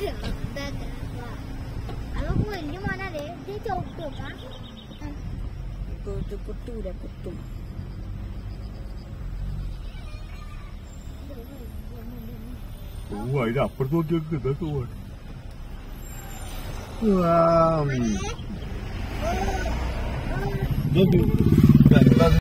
അതൊക്കെ വലിയ മോനല്ലേ ചവിട്ടും പൊട്ടൂല പൊട്ടും അതിന് അപ്പുറത്ത് നോക്കിയൊക്കെ ഇതൊക്കെ പോവാ